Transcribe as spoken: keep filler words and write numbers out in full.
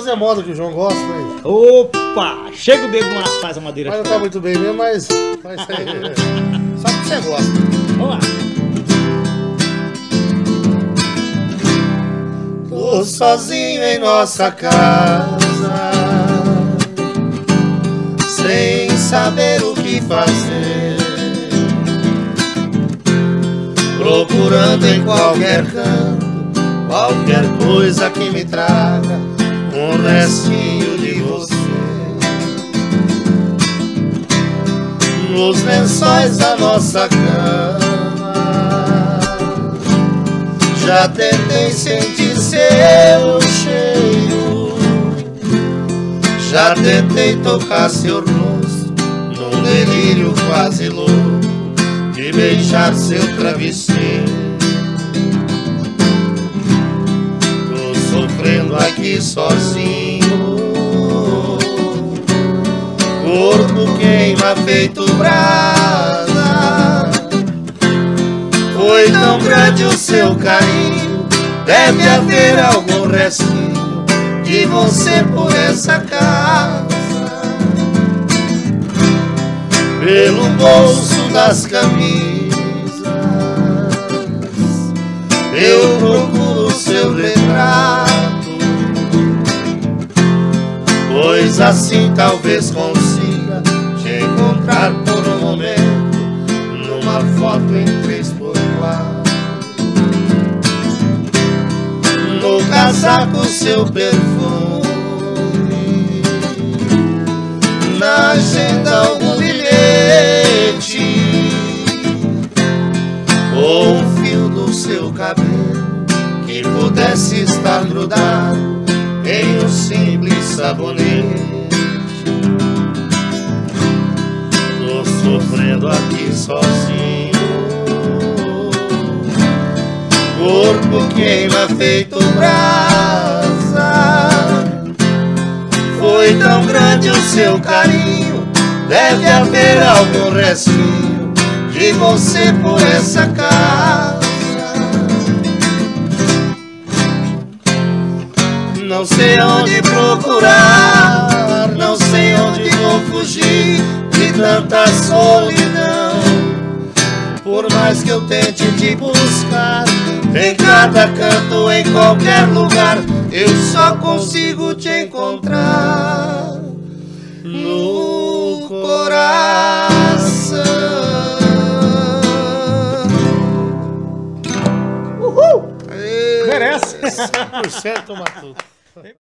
fazer moda que o João gosta, né? Opa! Chega o dedo no aço, faz a madeira. Mas não tá muito bem mesmo, mas faz isso aí. Né? Sabe que você gosta. Vamos lá. Tô sozinho em nossa casa, sem saber o que fazer, procurando em qualquer canto qualquer coisa que me traga um restinho de você. Nos lençóis da nossa cama já tentei sentir seu cheiro, já tentei tocar seu rosto num delírio quase louco de beijar seu travesseiro. Sofrendo aqui sozinho, corpo queima feito brasa. Foi tão grande o seu carinho, deve haver algum restinho de você por essa casa. Pelo bolso das camisas eu procuro seu retrato, pois assim talvez consiga te encontrar por um momento numa foto em três por quatro. No casaco seu perfume, na agenda algum bilhete, ou um fio do seu cabelo que pudesse estar grudado em um simples sabonete. Tô sofrendo aqui sozinho, corpo queima feito brasa. Foi tão grande o seu carinho, deve haver algum restinho de você por essa casa. Não sei onde procurar, não sei onde vou fugir de tanta solidão. Por mais que eu tente te buscar, em cada canto, em qualquer lugar, eu só consigo te encontrar no coração. Uhul! Merece! cem por cento Matuto.